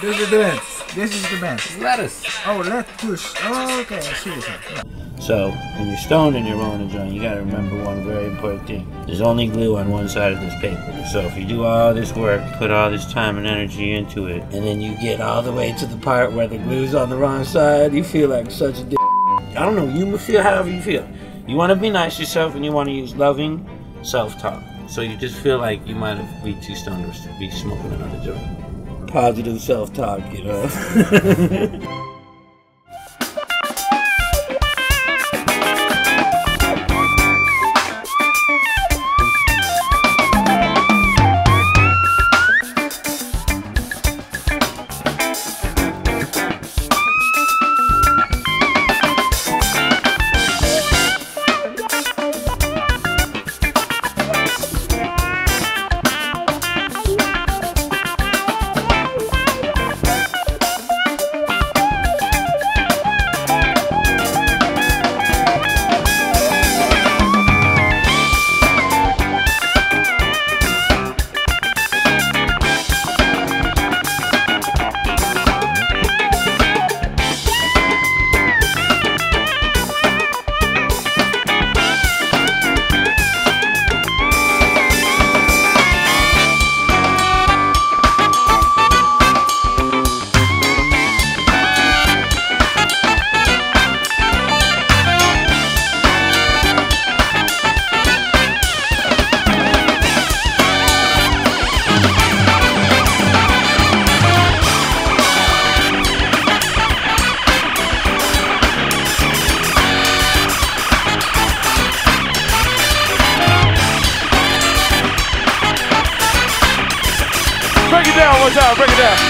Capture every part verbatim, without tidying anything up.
This is the band. This is the band. Lettuce. Oh, lettuce. Oh, okay, I see this one. Yeah. So, when you're stoned and you're rolling a joint, you gotta remember one very important thing. There's only glue on one side of this paper. So if you do all this work, put all this time and energy into it, and then you get all the way to the part where the glue's on the wrong side, you feel like such a d***. I don't know, you feel however you feel. You wanna be nice to yourself and you wanna use loving self-talk. So you just feel like you might have be too stoned to be smoking another joint. Positive self-talk, you know? Break it down one time, break it down.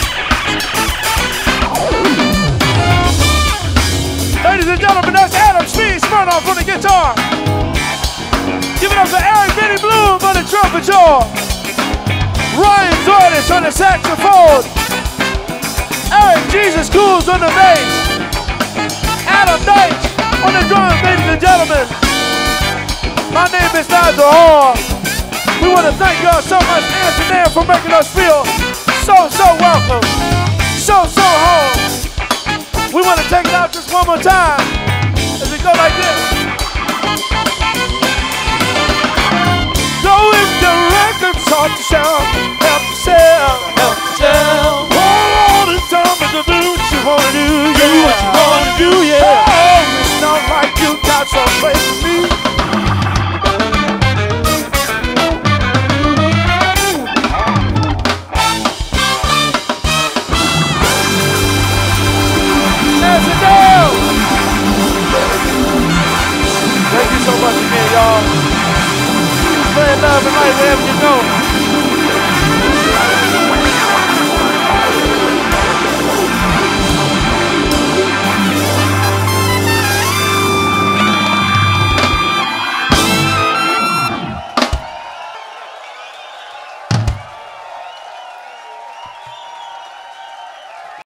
Ladies and gentlemen, that's Adam Speed Smirnoff on the guitar. Give it up for Eric Benny Bloom on the trumpet, y'all. Ryan Zordis on the saxophone. Eric Jesus Cools on the bass. Adam Knight on the drums, ladies and gentlemen. My name is Nigel Hall. We want to thank y'all so much, Amsterdam, for making us feel so, so welcome, so, so home. We want to take it out just one more time as we go like this. So if the record's hard to sell, help yourself, help yourself. All the time to do what you want to do, yeah. Do what you want to do, yeah. Oh, it's not like you got some place for me. Thank you so much again, y'all. Spread love and light wherever you go.